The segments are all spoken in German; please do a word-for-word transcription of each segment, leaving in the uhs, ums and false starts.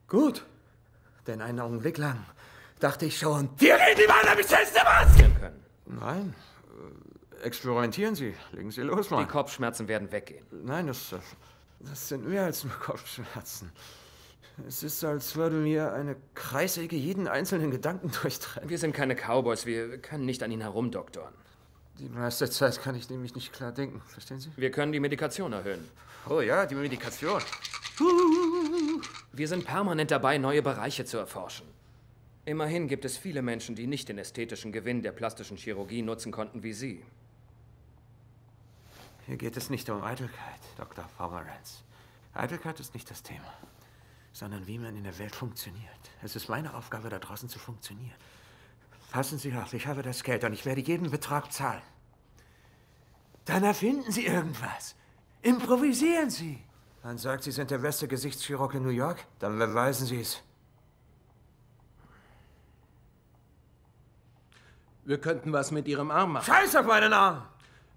Gut, denn einen Augenblick lang dachte ich schon, wir reden die Wahl, damit feste Maske können. Nein, äh, experimentieren Sie. Legen Sie los, Mann. Die Kopfschmerzen werden weggehen. Nein, das, das sind mehr als nur Kopfschmerzen. Es ist, als würde mir eine Kreissäge jeden einzelnen Gedanken durchtrennen. Wir sind keine Cowboys, wir können nicht an ihn herumdoktoren. Die meiste Zeit kann ich nämlich nicht klar denken, verstehen Sie? Wir können die Medikation erhöhen. Oh ja, die Medikation. Wir sind permanent dabei, neue Bereiche zu erforschen. Immerhin gibt es viele Menschen, die nicht den ästhetischen Gewinn der plastischen Chirurgie nutzen konnten wie Sie. Hier geht es nicht um Eitelkeit, Doktor Pomeranz. Eitelkeit ist nicht das Thema, sondern wie man in der Welt funktioniert. Es ist meine Aufgabe, da draußen zu funktionieren. Passen Sie auf, ich habe das Geld und ich werde jeden Betrag zahlen. Dann erfinden Sie irgendwas. Improvisieren Sie. Man sagt, Sie sind der beste Gesichtschirurg in New York. Dann beweisen Sie es. Wir könnten was mit Ihrem Arm machen. Scheiß auf meinen Arm!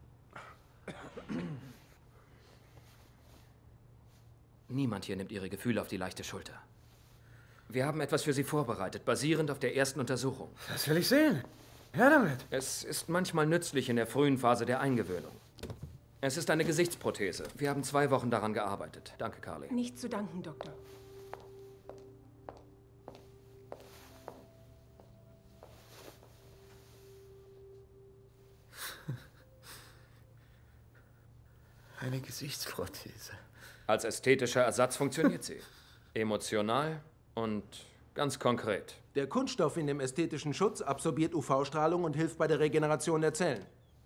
Niemand hier nimmt Ihre Gefühle auf die leichte Schulter. Wir haben etwas für Sie vorbereitet, basierend auf der ersten Untersuchung. Das will ich sehen. Her damit. Es ist manchmal nützlich in der frühen Phase der Eingewöhnung. Es ist eine Gesichtsprothese. Wir haben zwei Wochen daran gearbeitet. Danke, Carly. Nicht zu danken, Doktor. Eine Gesichtsprothese. Als ästhetischer Ersatz funktioniert sie. Emotional und ganz konkret. Der Kunststoff in dem ästhetischen Schutz absorbiert U V-Strahlung und hilft bei der Regeneration der Zellen.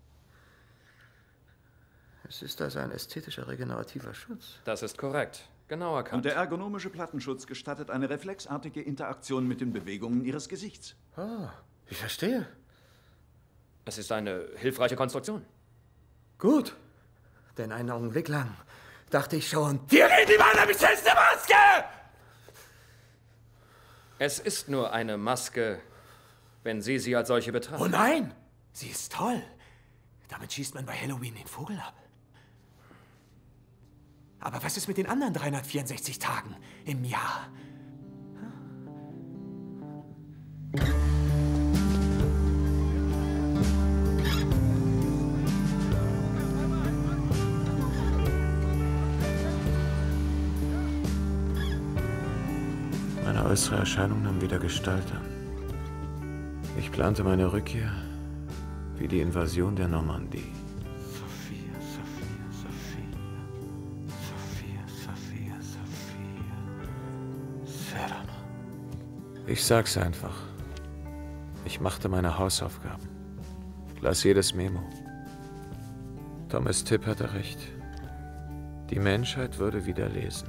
Es ist also ein ästhetischer regenerativer Schutz. Das ist korrekt. Genau erkannt. Und der ergonomische Plattenschutz gestattet eine reflexartige Interaktion mit den Bewegungen Ihres Gesichts. Ah, ich verstehe. Es ist eine hilfreiche Konstruktion. Gut, denn einen Augenblick lang dachte ich schon, wir reden die Wahl, damit feste Maske! Es ist nur eine Maske, wenn Sie sie als solche betrachten. Oh nein, sie ist toll. Damit schießt man bei Halloween den Vogel ab. Aber was ist mit den anderen dreihundertvierundsechzig Tagen im Jahr? Meine äußere Erscheinung nahm wieder Gestalt an. Ich plante meine Rückkehr wie die Invasion der Normandie. Sophia, Sophia, Sophia. Sophia, Sophia, Sophia. Cyrano. Ich sag's einfach. Ich machte meine Hausaufgaben. Las jedes Memo. Thomas Tipp hatte recht. Die Menschheit würde wieder lesen.